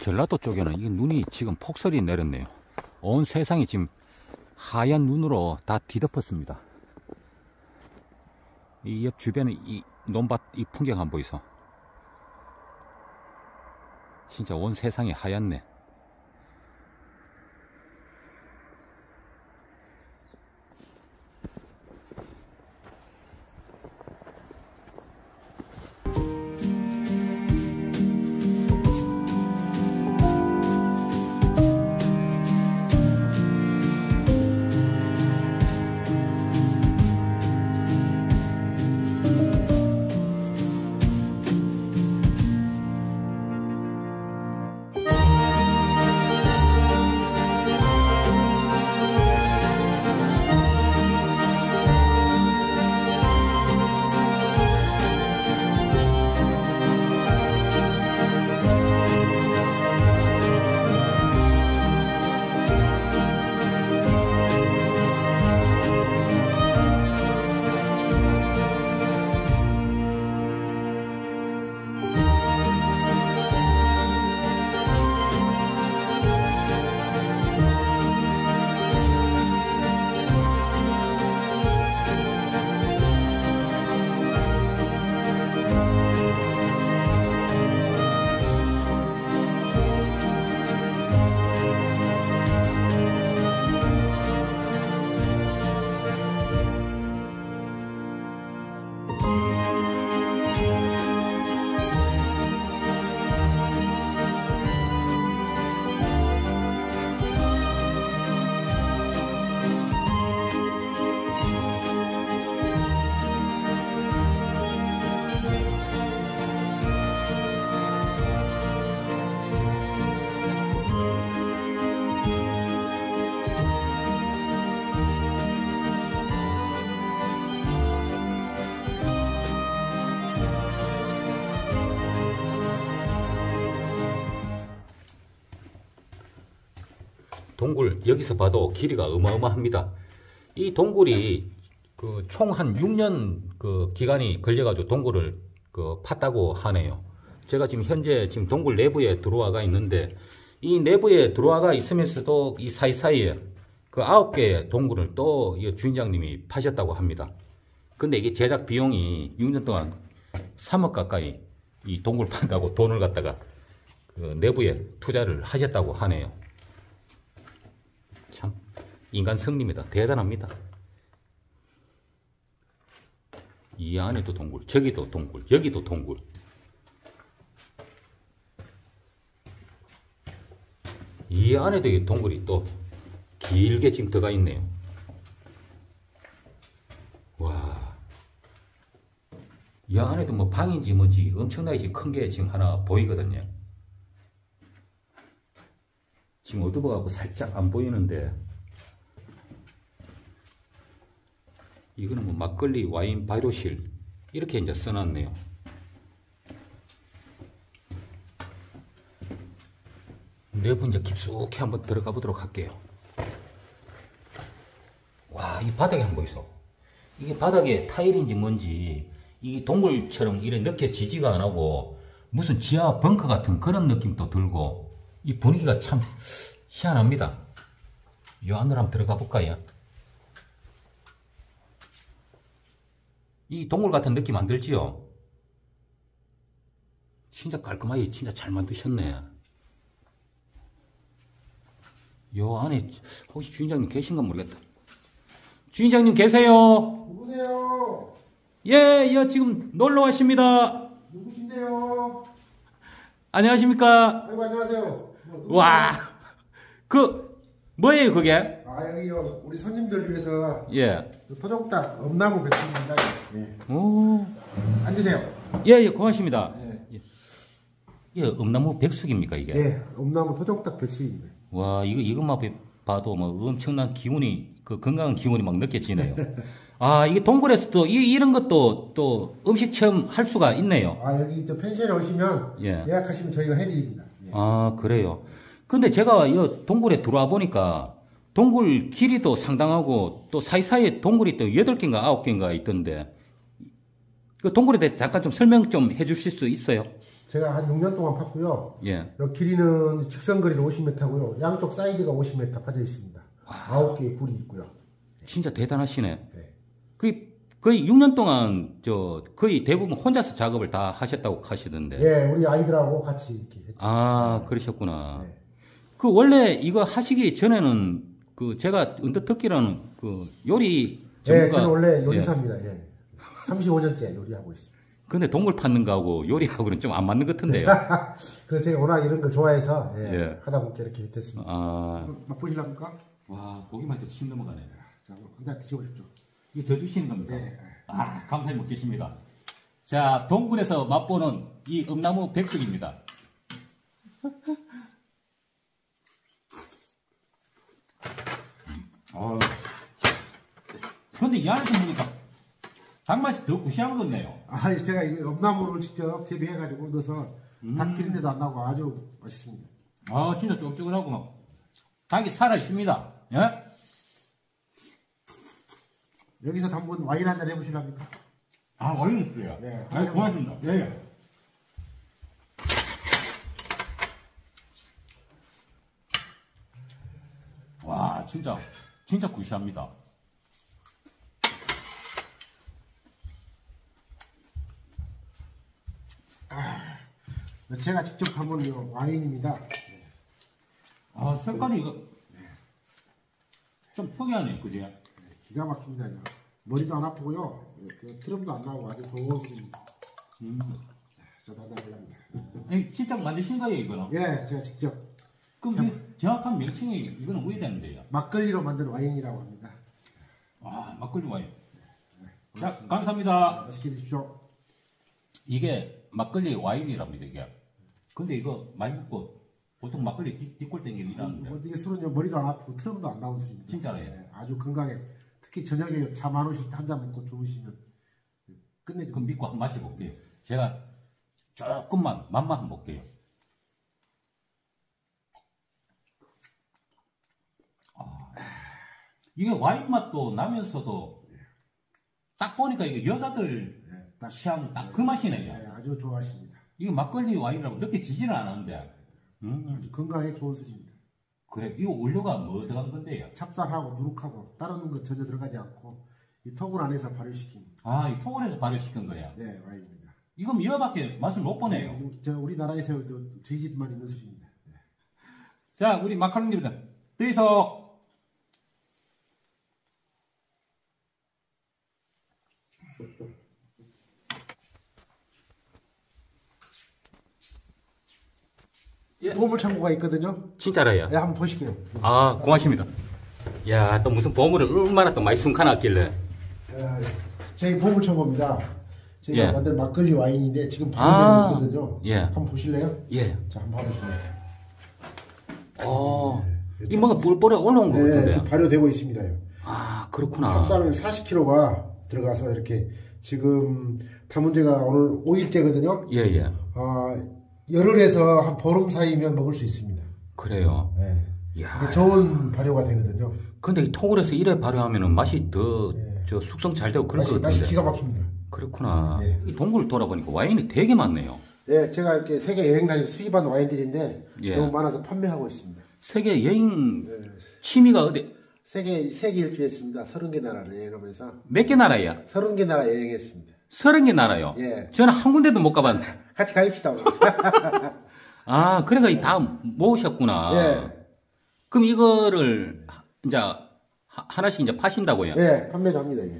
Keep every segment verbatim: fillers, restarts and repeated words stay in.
전라도 쪽에는 이 눈이 지금 폭설이 내렸네요. 온 세상이 지금 하얀 눈으로 다 뒤덮었습니다. 이 옆 주변에 이 논밭 이 풍경 한번 보이소. 진짜 온 세상이 하얗네. 동굴 여기서 봐도 길이가 어마어마합니다. 이 동굴이 그 총 한 육 년 그 기간이 걸려가지고 동굴을 그 팠다고 하네요. 제가 지금 현재 지금 동굴 내부에 들어와가 있는데 이 내부에 들어와가 있으면서도 이 사이사이에 그 아홉 개의 동굴을 또 이 주인장님이 파셨다고 합니다. 근데 이게 제작 비용이 육 년 동안 삼억 가까이 이 동굴 판다고 돈을 갖다가 그 내부에 투자를 하셨다고 하네요. 참 인간 승리입니다. 대단합니다. 이 안에도 동굴, 저기도 동굴, 여기도 동굴. 이 안에도 이 동굴이 또 길게 지금 들어가 있네요. 와, 이 안에도 뭐 방인지 뭔지 엄청나게 지금 큰 게 지금 하나 보이거든요. 지금 어두워갖고 살짝 안 보이는데 이거는 뭐 막걸리, 와인, 발효실 이렇게 이제 써놨네요. 내부 이제 깊숙이 한번 들어가 보도록 할게요. 와, 이 바닥에 한번 보이소. 이게 바닥에 타일인지 뭔지 이 동굴처럼 이래 느껴지지가 안 하고 무슨 지하 벙커 같은 그런 느낌도 들고 이 분위기가 참 희한합니다. 이 안으로 한번 들어가 볼까요? 이 동굴 같은 느낌 안 들지요? 진짜 깔끔하게 진짜 잘 만드셨네. 요 안에 혹시 주인장님 계신가 모르겠다. 주인장님 계세요? 누구세요? 예, 예, 지금 놀러 왔습니다. 누구신데요? 안녕하십니까? 아이고, 안녕하세요. 뭐, 와, 그 뭐예요 그게? 아, 여기요. 우리 손님들 위해서 예. 토종닭 엄나무 백숙입니다. 예. 오. 앉으세요. 예, 예, 고맙습니다. 예. 예. 예, 엄나무 백숙입니까 이게? 예, 엄나무 토종닭 백숙입니다. 와, 이거 이것만 봐도 뭐 엄청난 기운이 그 건강한 기운이 막 느껴지네요. 아, 이게 동굴에서 또 이, 이런 것도 또 음식 체험 할 수가 있네요. 아, 여기 저 펜션에 오시면 예. 예약하시면 저희가 해드립니다. 예. 아, 그래요. 근데 제가 이 동굴에 들어와 보니까 동굴 길이도 상당하고 또 사이사이에 동굴이 또 여덟 개인가 아홉 개인가 있던데 그 동굴에 대해 잠깐 좀 설명 좀 해주실 수 있어요? 제가 한 육 년 동안 팠고요. 예. 여 길이는 직선 거리는 오십 미터고요. 양쪽 사이드가 오십 미터 파져 있습니다. 아홉 개의 굴이 있고요. 진짜 대단하시네. 네. 거의, 거의 육 년 동안 저 거의 대부분 혼자서 작업을 다 하셨다고 하시던데. 예, 우리 아이들하고 같이 이렇게 했죠. 아, 그러셨구나. 네. 그 원래 이거 하시기 전에는 그 제가 언뜻 듣기로는 그 요리 예, 전문가. 저는 원래 요리사입니다. 예. 삼십오 년째 요리하고 있습니다. 근데 동물 파는 거하고 요리하고는 좀 안 맞는 것 같은데요. 그래서 제가 워낙 이런 걸 좋아해서 예, 예. 하다 보니까 이렇게 됐습니다. 아, 맛보실랍니까? 와, 보기만 해도 침 넘어가네. 자, 한잔 드셔보십시오. 이거 저 주시는 겁니까? 네. 아, 감사히 먹겠습니다. 자, 동굴에서 맛보는 이 음나무 백숙입니다. 어. 근데 이 안에서 보니까 단맛이 더 구시한 것 같네요. 아, 제가 이 엄나무를 직접 재배해가지고 넣어서 닭 비린내도 안 나고 아주 맛있습니다. 아, 진짜 쫄깃쫄깃하고 막 닭이 살아있습니다. 예? 여기서 한번 와인 한잔 해보실랍니까? 아, 와인 있어요. 네. 아, 고맙습니다. 네. 와, 진짜, 진짜 구시합니다. 제가 직접 담은 이 와인입니다. 아, 색깔이 이거 좀 특이하네, 그지? 기가 막힙니다. 이거. 머리도 안 아프고요. 그 트럼도 안 나오고 아주 좋은 술입니다. 음. 저도 한잔 해봅니다. 아니, 직접 만드신 거예요, 이거는? 예, 제가 직접 그럼 그 정확한 명칭이 이거는 뭐야 되는데요? 막걸리로 만든 와인이라고 합니다. 아, 막걸리 와인. 자, 감사합니다. 맛있게 드십시오. 이게 막걸리 와인이랍니다, 이게. 근데 이거 많이 먹고 보통 막걸리 뒷, 뒷골 땡기고 이러는데. 뭐 이게 술은 머리도 안 아프고 트럼도 안 나오는 술입니다. 진짜로요? 예, 아주 건강해. 특히 저녁에 잠 안 오실 때 한 잔 먹고 주무시면 끝내줍니다. 그럼 믿고 한번 마셔볼게요. 제가 조금만 맛만 한번 볼게요. 아, 이게 와인 맛도 나면서도 딱 보니까 이게 여자들 예, 딱 취향 딱 그 맛이네요. 예, 아주 좋아하십니다. 이거 막걸리 와인이라고 느껴지지는 않았는데. 음, 아주 건강에 좋은 술입니다. 그래, 이거 원료가 뭐 들어간 건데요? 찹쌀하고 누룩하고 다른 거 전혀 들어가지 않고 이 토굴 안에서 발효시킨 아, 이 토굴에서 발효시킨 거야. 네, 와인입니다. 이건 이거밖에 맛을 못 보네요. 네, 저 우리나라에서도 저희 집만 있는 술입니다. 네. 자, 우리 마카롱님들 드이소. 예. 보물 창고가 있거든요. 진짜라요? 네, 한번 보시게요. 아, 고맙습니다. 야, 또 무슨 보물을 얼마나 또 많이 숨겨놨길래. 아, 저희 보물 창고입니다. 저희가 예. 만든 막걸리 와인인데 지금 아, 발효되고 있거든요. 예. 한번 보실래요? 예. 자, 한번 봐보세요. 어, 네, 이 뭔가 뿔뿔에 올라온 것 네, 같은데요. 지금 발효되고 있습니다요. 아, 그렇구나. 찹쌀 사십 킬로그램가 들어가서 이렇게 지금 담은 지가 오늘 오 일째거든요. 예, 예. 아, 열흘에서 한 보름 사이면 먹을 수 있습니다. 그래요. 네. 야. 이게 좋은 발효가 되거든요. 근데 이 토굴에서 이래 발효하면은 맛이 더, 예. 저 숙성 잘 되고 그럴 맛이, 것 맛이 같은데. 기가 막힙니다. 그렇구나. 예. 이 동굴 돌아보니까 와인이 되게 많네요. 네, 제가 이렇게 세계 여행 다니고 수입한 와인들인데 예. 너무 많아서 판매하고 있습니다. 세계 여행 네. 취미가 어디, 세계 세계 일주했습니다. 서른 개 나라를 여행하면서 몇 개 나라야? 서른 개 나라 여행했습니다. 서른 개 나라요? 예. 저는 한 군데도 못 가봤네. 같이 가입시다. 아, 그러니까 이 다 모으셨구나. 예. 그럼 이거를 이제 하- 하나씩 이제 파신다고요? 예, 판매도 합니다. 예.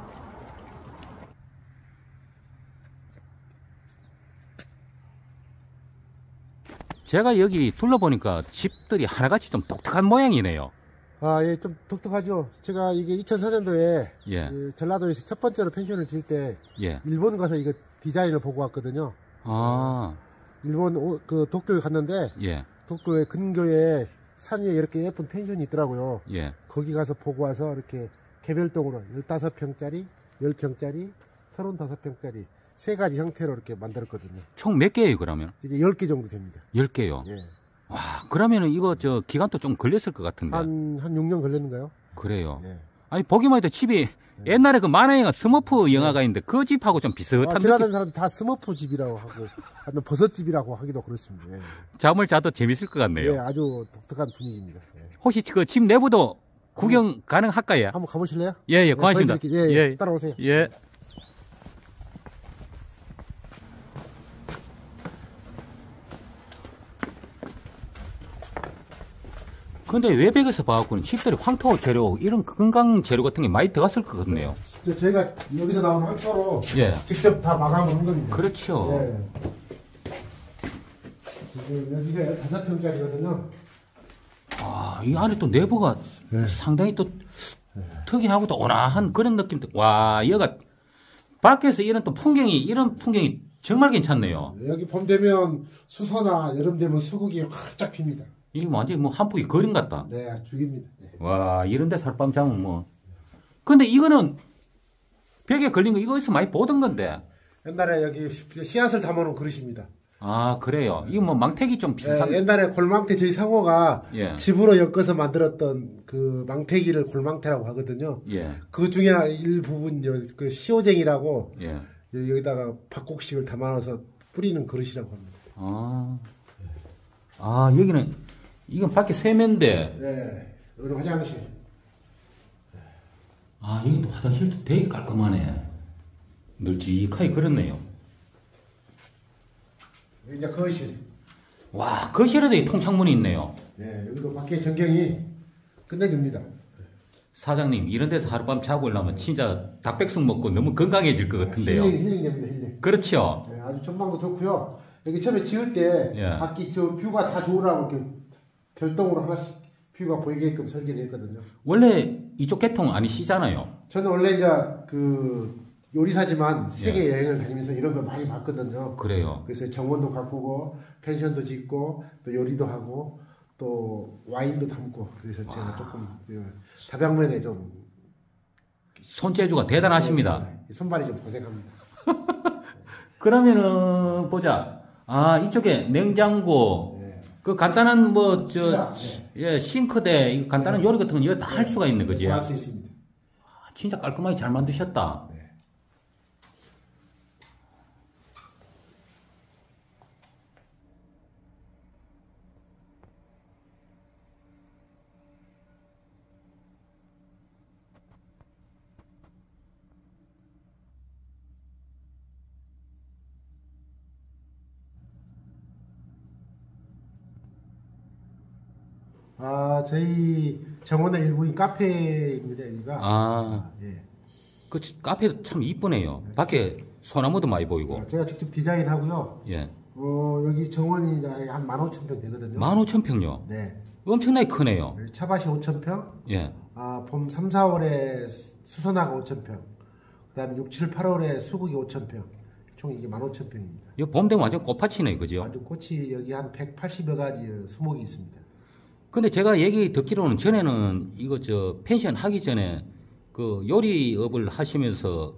제가 여기 둘러보니까 집들이 하나같이 좀 독특한 모양이네요. 아, 예, 좀 독특하죠. 제가 이게 이천사 년도에 예, 그 전라도에서 첫 번째로 펜션을 질 때 예. 일본 가서 이거 디자인을 보고 왔거든요. 아, 일본 오- 그 도쿄에 갔는데 예, 도쿄의 근교에 산 위에 이렇게 예쁜 펜션이 있더라고요. 예. 거기 가서 보고 와서 이렇게 개별동으로 십오 평짜리, 십 평짜리, 삼십오 평짜리 세 가지 형태로 이렇게 만들었거든요. 총 몇 개예요, 그러면? 이게 열 개 정도 됩니다. 열 개요. 예. 와, 그러면은 이거 저 기간도 좀 걸렸을 것 같은데. 한, 한 육 년 걸렸는가요? 그래요. 예. 아니 보기만 해도 집이 옛날에 그 만화 영화 스머프 영화가 있는데 그 집하고 좀 비슷한 아, 느낌. 지나가는 사람 다 스머프 집이라고 하고, 아니면 버섯집이라고 하기도 그렇습니다. 예. 잠을 자도 재밌을 것 같네요. 예, 아주 독특한 분위기입니다. 예. 혹시 그 집 내부도 구경 가능할까요? 한번 가보실래요? 예, 예, 고맙습니다. 보여드릴게요. 예, 예, 따라오세요. 예. 근데 외벽에서 봐갖고는 집들이 황토 재료, 이런 건강 재료 같은 게 많이 들어갔을 것 같네요. 이제 저희가 여기서 나오는 황토로 예. 직접 다 마감을 한 겁니다. 그렇죠. 예. 지금 여기가 열다섯 평짜리거든요. 아, 이 안에 또 내부가 네. 상당히 또 특이하고 또 온화한 그런 느낌도. 와, 여기가 밖에서 이런 또 풍경이, 이런 풍경이 정말 괜찮네요. 여기 봄 되면 수소나 여름 되면 수국이 활짝 핍니다. 이게 완전히 뭐 한폭이 그림 같다. 네, 죽입니다. 네. 와, 이런 데서 하룻밤 자면 뭐. 근데 이거는 벽에 걸린 거 이거 어디서 많이 보던 건데. 옛날에 여기 씨앗을 담아놓은 그릇입니다. 아, 그래요. 이거 뭐 망태기 좀 비슷한. 네, 옛날에 골망태 저희 상호가 예. 집으로 엮어서 만들었던 그 망태기를 골망태라고 하거든요. 예. 그 중에 일부분 여- 그 시오쟁이라고 예. 여기다가 박곡식을 담아놔서 뿌리는 그릇이라고 합니다. 아. 아, 여기는 이건 밖에 세면대. 네, 여기는 화장실. 아, 여기 또 화장실도 되게 깔끔하네. 널찍하게 그렇네요. 여기 이제 거실. 와, 거실에도 이 통창문이 있네요. 네, 여기도 밖에 전경이 끝내줍니다. 사장님, 이런 데서 하룻밤 자고 일하면 진짜 닭백숙 먹고 너무 건강해질 것 같은데요. 힐링, 힐링 됩니다, 힐링. 그렇죠. 네, 아주 전망도 좋고요. 여기 처음에 지을 때 예. 밖이 저 뷰가 다 좋으라고 이렇게 별동으로 하나씩 뷰가 보이게끔 설계를 했거든요. 원래 이쪽 계통 아니시잖아요. 저는 원래 이제 그 요리사지만 세계 예. 여행을 다니면서 이런 걸 많이 봤거든요. 그래요. 그래서 정원도 가꾸고 펜션도 짓고 또 요리도 하고 또 와인도 담고 그래서 제가 조금 그 다방면에 좀 손재주가 대단하십니다. 손발이 좀 고생합니다. 그러면은 보자. 아, 이쪽에 냉장고, 네. 그 간단한 뭐 저 피자, 네. 예, 싱크대, 이 간단한 네. 요리 같은 건 여기 다 할 수가 있는 거지. 할 수 있습니다. 아, 진짜 깔끔하게 잘 만드셨다. 네. 아, 저희 정원의 일부인 카페입니다, 여기가. 아, 예. 그 카페도 참 이쁘네요. 밖에 소나무도 많이 보이고. 제가 직접 디자인하고요. 예. 어, 여기 정원이 이제 한 만 오천 평 되거든요. 만 오천 평요. 네. 엄청나게 크네요. 차밭이 오천 평, 예. 아, 봄 삼, 사월에 수선화가 오천 평, 그 다음에 육, 칠, 팔월에 수국이 오천 평. 총 이게 만 오천 평입니다. 이거 봄 되면 완전 꽃밭이네, 그죠? 아주 꽃이 여기 한 백팔십여 가지 수목이 있습니다. 근데 제가 얘기 듣기로는 전에는 이거 저 펜션 하기 전에 그 요리업을 하시면서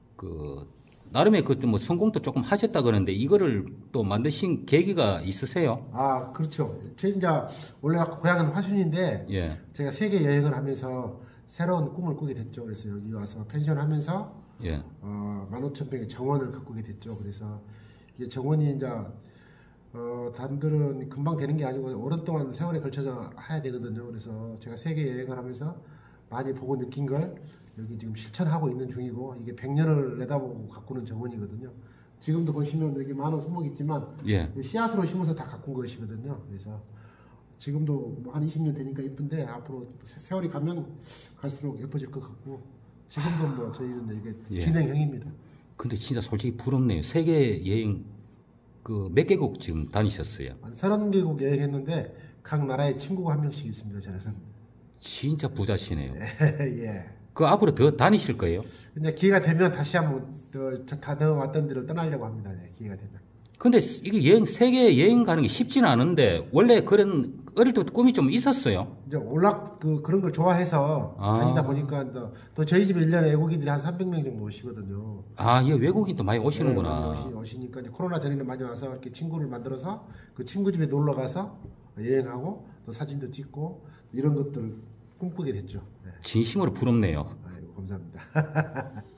그 나름의 그뭐 성공도 조금 하셨다 그러는데 이거를 또 만드신 계기가 있으세요? 아, 그렇죠. 제 이제 원래 고향은 화순인데 예. 제가 세계 여행을 하면서 새로운 꿈을 꾸게 됐죠. 그래서 여기 와서 펜션 하면서 예. 어, 만 오천 평의 정원을 가꾸게 됐죠. 그래서 이게 정원이 이제 어, 남들은 금방 되는 게 아니고 오랫동안 세월에 걸쳐서 해야 되거든요. 그래서 제가 세계 여행을 하면서 많이 보고 느낀 걸 여기 지금 실천하고 있는 중이고 이게 백 년을 내다보고 가꾸는 정원이거든요. 지금도 보시면 여기 많은 수목이 있지만 예. 씨앗으로 심어서 다 가꾼 것이거든요. 그래서 지금도 뭐 한 이십 년 되니까 예쁜데 앞으로 세- 세월이 가면 갈수록 예뻐질 것 같고 지금도 뭐 저희는 이게 예. 진행형입니다. 근데 진짜 솔직히 부럽네요. 세계 여행 그 몇 개국 지금 다니셨어요? 한 서른 개국 여행했는데 각 나라에 친구가 한 명씩 있습니다. 저는. 진짜 부자시네요. 예. 그 앞으로 더 다니실 거예요? 이제 기회가 되면 다시 한번 더 다녀왔던 데를 떠나려고 합니다. 네, 기회가 되면. 근데 이게 여행 세계 여행 가는 게 쉽지는 않은데 원래 그런 어릴 때부터 꿈이 좀 있었어요. 이제 올락 그 그런 걸 좋아해서 아. 다니다 보니까 또, 또 저희 집에 일 년에 외국인들이 한 삼백 명 정도 오시거든요. 아, 이 외국인도 많이 네, 오시는구나. 오시, 오시니까 이제 코로나 전에는 많이 와서 이렇게 친구를 만들어서 그 친구 집에 놀러 가서 여행하고 또 사진도 찍고 이런 것들 꿈꾸게 됐죠. 네. 진심으로 부럽네요. 아이고, 감사합니다.